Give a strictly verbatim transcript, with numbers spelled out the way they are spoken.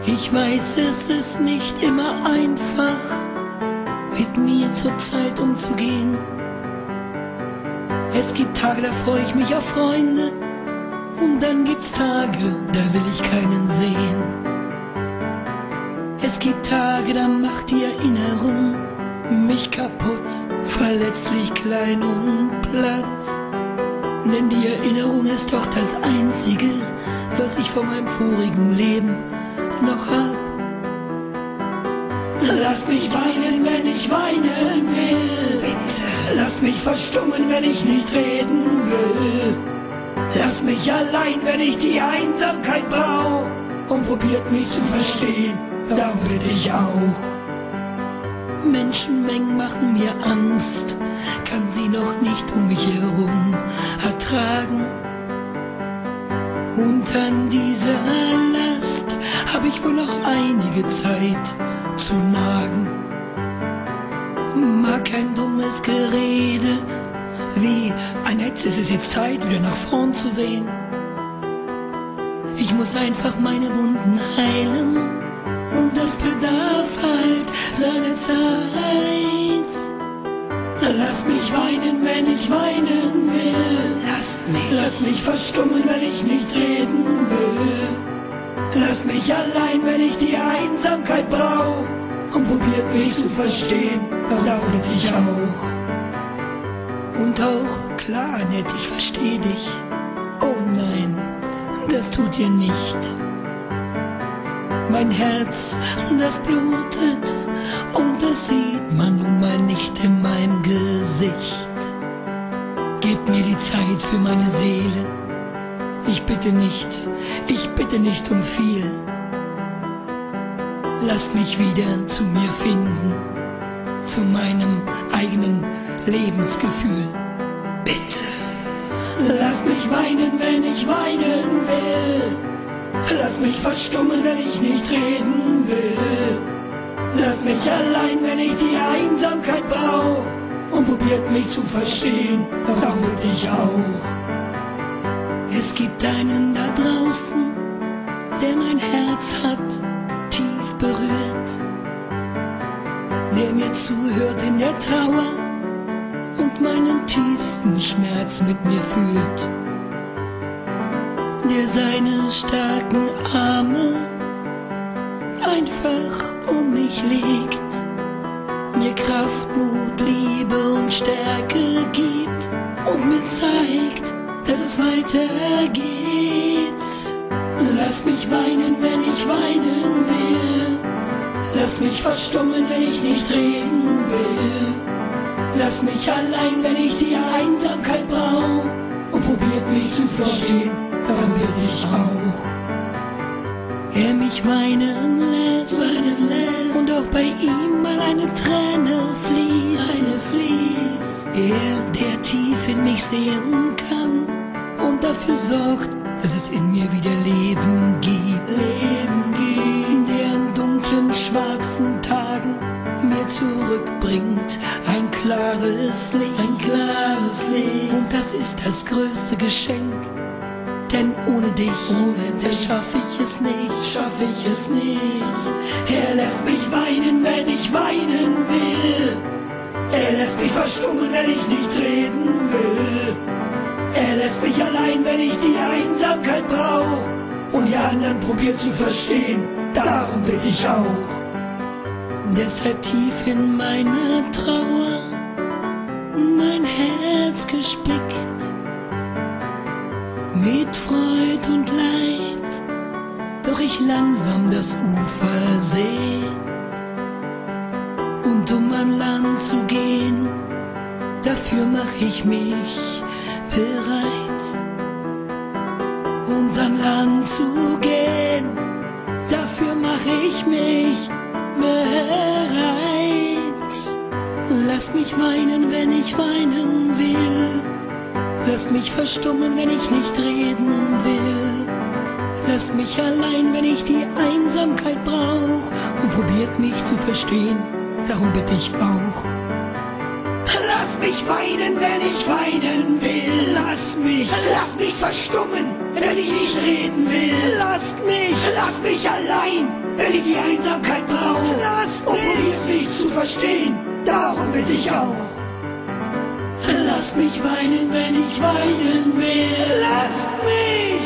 Ich weiß, es ist nicht immer einfach, mit mir zur Zeit umzugehen. Es gibt Tage, da freue ich mich auf Freunde, und dann gibt's Tage, da will ich keinen sehen. Es gibt Tage, da macht die Erinnerung mich kaputt, verletzlich, klein und platt. Denn die Erinnerung ist doch das Einzige, was ich von meinem vorigen Leben noch hab. Lass mich weinen, wenn ich weinen will. Bitte. Lass mich verstummen, wenn ich nicht reden will. Lass mich allein, wenn ich die Einsamkeit brauch. Und probiert mich zu verstehen, darum bitte ich auch. Menschenmengen machen mir Angst, kann sie noch nicht um mich herum ertragen. Und an dieser Last hab ich wohl noch einige Zeit zu nagen. Mag kein dummes Gerede, wie ein Netz, es ist jetzt Zeit, wieder nach vorn zu sehen. Ich muss einfach meine Wunden heilen, und das bedarf halt seiner Zeit. Lass mich weinen, wenn ich weinen will. Lass mich. Lass mich verstummen, wenn ich nicht reden will. Lass mich allein, wenn ich die Einsamkeit brauch. Und probiert mich zu verstehen, darum bitte ich auch. Und auch, klar, nett, ich versteh dich. Oh nein, das tut ihr nicht. Mein Herz, das blutet, und das sieht man nun mal nicht in meinem Gesicht. Gebt mir die Zeit für meine Seele. Ich bitte nicht, ich bitte nicht um viel. Lasst mich wieder zu mir finden, zu meinem eigenen Lebensgefühl. Bitte. Lass mich weinen, wenn ich weinen will. Lass mich verstummen, wenn ich nicht reden will. Lass mich allein, wenn ich die Einsamkeit brauch. Und probiert mich zu verstehen, darum bitte ich auch. Es gibt einen da draußen, der mein Herz hat tief berührt, der mir zuhört in der Trauer und meinen tiefsten Schmerz mit mir fühlt, der seine starken Arme einfach um mich legt, mir Kraft, Mut, Liebe und Stärke gibt und mir zeigt, dass es weitergeht. Lass mich weinen, wenn ich weinen will. Lass mich verstummen, wenn ich nicht reden will. Lass mich allein, wenn ich die Einsamkeit brauch, und probiert mich zu verstehen, darum bitte ich auch. Er mich weinen lässt, weinen lässt, und auch bei ihm mal eine Träne fließt, eine fließt. Er, der tief in mich sehen kann und dafür sorgt, dass es in mir wieder Leben gibt, Leben gibt, der in dunklen, schwarzen Tagen mir zurückbringt ein klares Licht, ein klares Licht. Und das ist das größte Geschenk. Denn ohne dich, ohne dich schaff ich es nicht, schaff ich es nicht. Er lässt mich weinen, wenn ich weinen will. Er lässt mich verstummen, wenn ich nicht reden will. Er lässt mich allein, wenn ich die Einsamkeit brauch, und die anderen probiert zu verstehen, darum bitte ich auch. Deshalb tief in meiner Trauer mein Herz gespickt, mit Freud und Leid, doch ich langsam das Ufer seh. Und um an Land zu gehen, dafür mach ich mich bereit. Und an Land zu gehen, dafür mach ich mich bereit. Lass mich weinen, wenn ich weinen will. Lass mich verstummen, wenn ich nicht reden will. Lass mich allein, wenn ich die Einsamkeit brauch, und probiert mich zu verstehen, darum bitte ich auch. Lass mich weinen, wenn ich weinen will. Lass lasst mich, lasst mich verstummen, wenn ich nicht reden will. Lasst mich, lasst mich allein, wenn ich die Einsamkeit brauche. Lasst mich, und probiert mich zu verstehen, darum bitte ich auch. Lasst mich weinen, wenn ich weinen will. Lasst mich,